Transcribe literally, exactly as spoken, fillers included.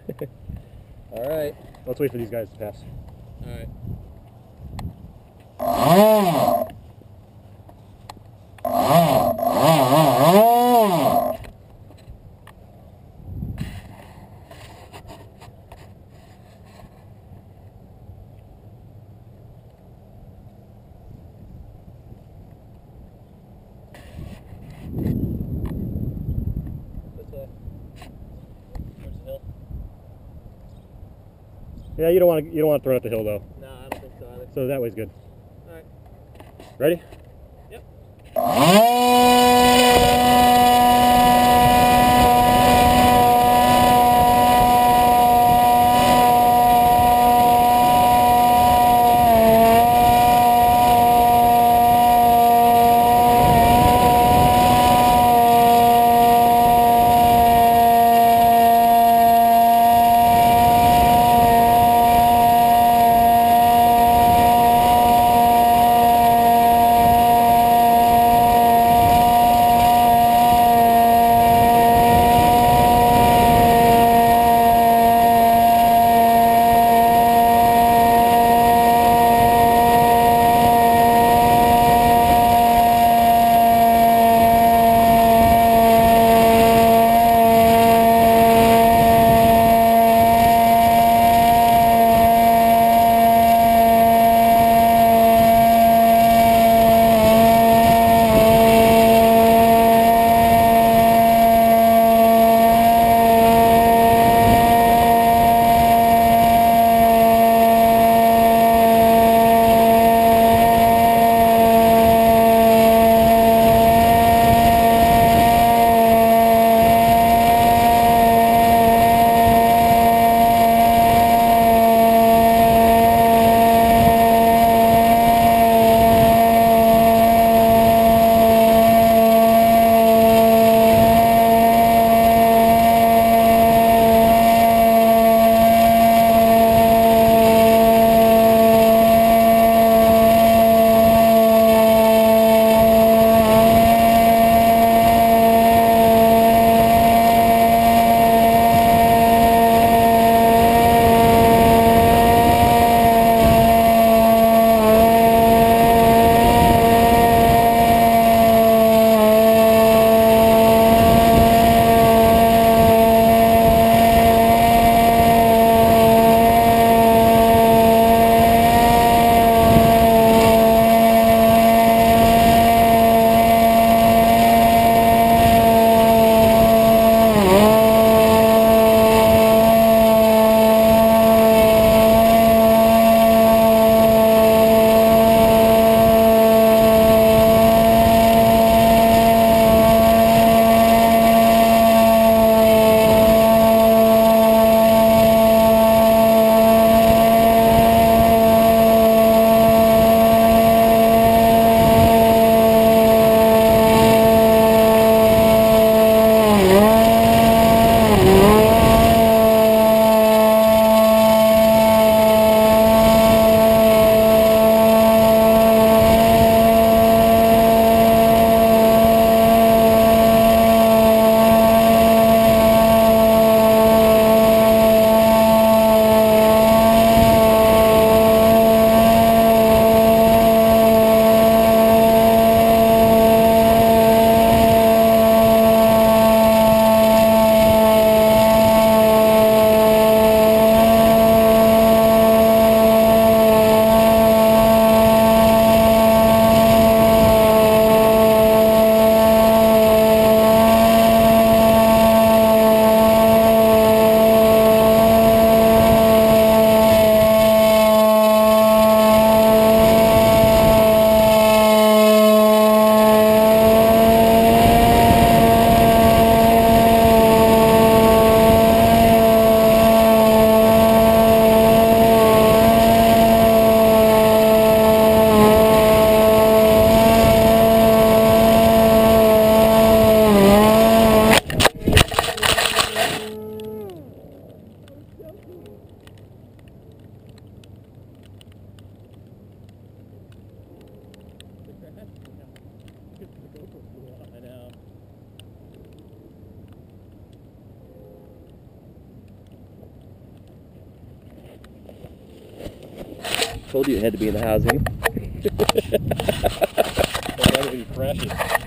All right. Let's wait for these guys to pass. All right. This way. Where's the hill? Yeah, you don't want to you don't want to throw it up the hill though. No, I don't think so either. So that way's good. All right. Ready? Yep. Told you it had to be in the housing. Don't let it crashes.